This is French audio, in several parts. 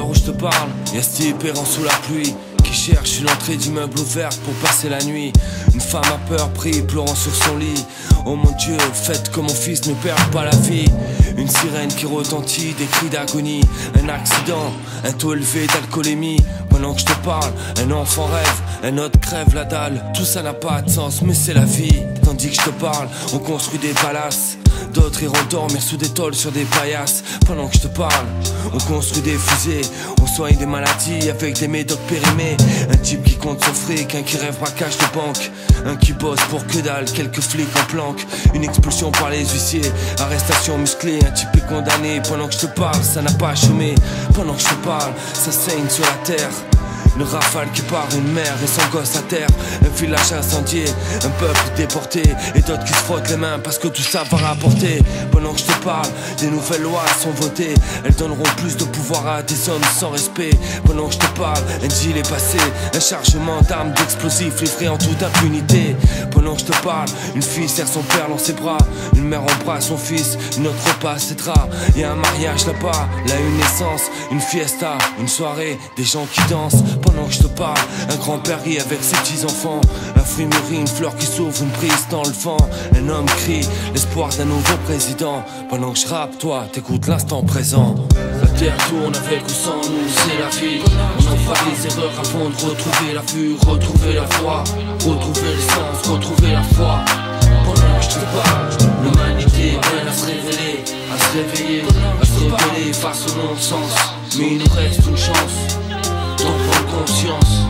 où je te parle, y'a ce type errant sous la pluie qui cherche une entrée d'immeuble ouverte pour passer la nuit. Une femme à peur pris, pleurant sur son lit. Oh mon Dieu, faites que mon fils ne perde pas la vie. Une sirène qui retentit, des cris d'agonie. Un accident, un taux élevé d'alcoolémie. Pendant que je te parle, un enfant rêve, un autre crève la dalle. Tout ça n'a pas de sens, mais c'est la vie. Tandis que je te parle, on construit des palaces. D'autres iront dormir sous des tôles sur des paillasses. Pendant que je te parle, on construit des fusées. On soigne des maladies avec des médocs périmés. Un type qui compte son fric, un qui rêve braquage de banque. Un qui bosse pour que dalle, quelques flics en planque. Une expulsion par les huissiers, arrestation musclée. Un type est condamné, pendant que je te parle, ça n'a pas chômé. Pendant que je te parle, ça saigne sur la terre. Une rafale qui part, une mère et son gosse à terre. Un village incendié, un peuple déporté. Et d'autres qui se frottent les mains parce que tout ça va rapporter. Pendant que je te parle, des nouvelles lois sont votées. Elles donneront plus de pouvoir à des hommes sans respect. Pendant que je te parle, un deal est passé. Un chargement d'armes, d'explosifs livré en toute impunité. Pendant que je te parle, une fille serre son père dans ses bras. Une mère embrasse son fils, une autre repasse ses draps. Y'a un mariage là-bas, là une naissance, une fiesta, une soirée, des gens qui dansent. Pendant que je te parle, un grand-père rit avec ses petits-enfants. Un fruit mûri, une fleur qui s'ouvre, une prise dans le vent. Un homme crie, l'espoir d'un nouveau président. Pendant que je rappe, toi, t'écoutes l'instant présent. La terre tourne avec ou sans nous, c'est la vie. On en fera des erreurs avant de retrouver la vue, retrouver la foi, retrouver le sens, retrouver la foi. Pendant que je te parle, l'humanité peine à se révéler, à se réveiller, à se rebeller face au non-sens. Mais il nous reste une chance d'en prendre conscience.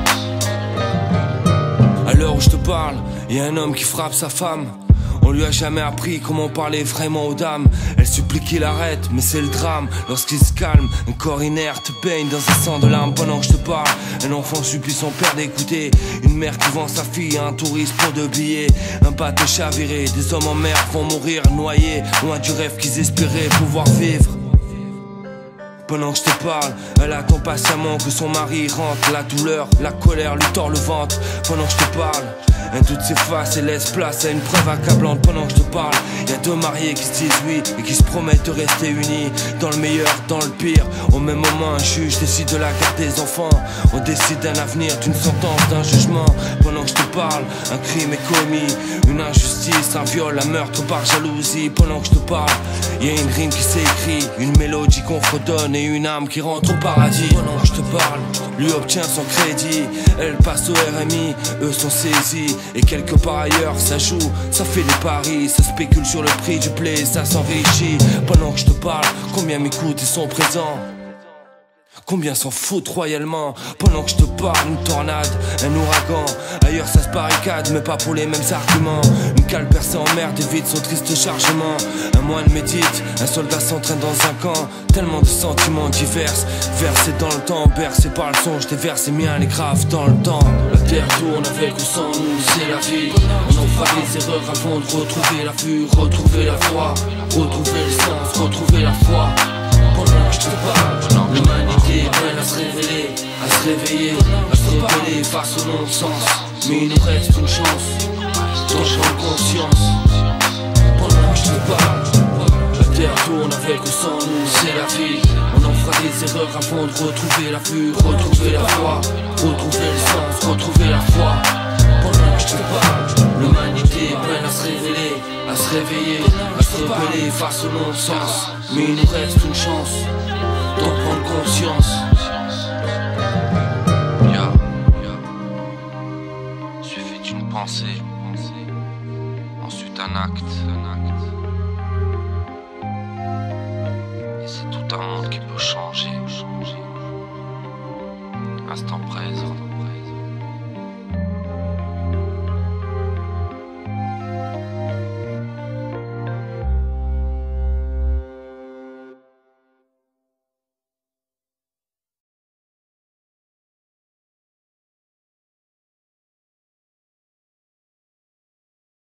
À l'heure où je te parle, y a un homme qui frappe sa femme. On lui a jamais appris comment parler vraiment aux dames. Elle supplie qu'il arrête, mais c'est le drame. Lorsqu'il se calme, un corps inerte baigne dans un sang de larmes. Pendant que je te parle, un enfant supplie son père d'écouter. Une mère qui vend sa fille à un touriste pour 2 billets. Un bateau chaviré, des hommes en mer vont mourir noyés, loin du rêve qu'ils espéraient pouvoir vivre. Pendant que je te parle, elle attend patiemment que son mari rentre. La douleur, la colère lui tord le ventre. Pendant que je te parle, un doute s'efface et laisse place à une preuve accablante. Pendant que je te parle, y a 2 mariés qui se disent oui et qui se promettent de rester unis. Dans le meilleur, dans le pire, au même moment un juge décide de la garde des enfants. On décide d'un avenir, d'une sentence, d'un jugement. Pendant que je te parle, un crime est commis, une injustice, un viol, un meurtre par jalousie. Pendant que je te parle, y a une rime qui s'écrit, une mélodie qu'on fredonne et une âme qui rentre au paradis. Pendant que je te parle, lui obtient son crédit, elle passe au RMI, eux sont saisis. Et quelque part ailleurs ça joue, ça fait des paris, ça spécule sur le prix du blé, ça s'enrichit. Pendant que je te parle, combien m'écoutent et sont présents, combien s'en foutent royalement. Pendant que je te parle, une tornade, un ouragan. Ailleurs ça se barricade, mais pas pour les mêmes arguments. Une cale percée en mer évite son triste chargement. Un moine médite, un soldat s'entraîne dans un camp. Tellement de sentiments divers, versés dans le temps, bercés par le son, je déverse les miens, les graves dans le temps. La terre tourne avec ou sans nous, c'est la vie. On en fera des erreurs avant de retrouver la vue, retrouver la foi, retrouver le sens, retrouver la foi. Pendant que je te parle, l'humanité peine à se révéler, à se réveiller, à se rebeller face au non-sens. Mais il nous reste une chance d'en prendre conscience. Pendant que je te parle, la terre tourne avec ou sans nous, c'est la vie. On en fera des erreurs avant de retrouver la vue, retrouver la foi, retrouver le sens, retrouver la foi. Pendant que je te parle, l'humanité peine à se révéler, à se réveiller, à se rebeller face au non-sens. Mais il nous reste une chance d'en prendre conscience. Suffit d'une pensée, ensuite un acte.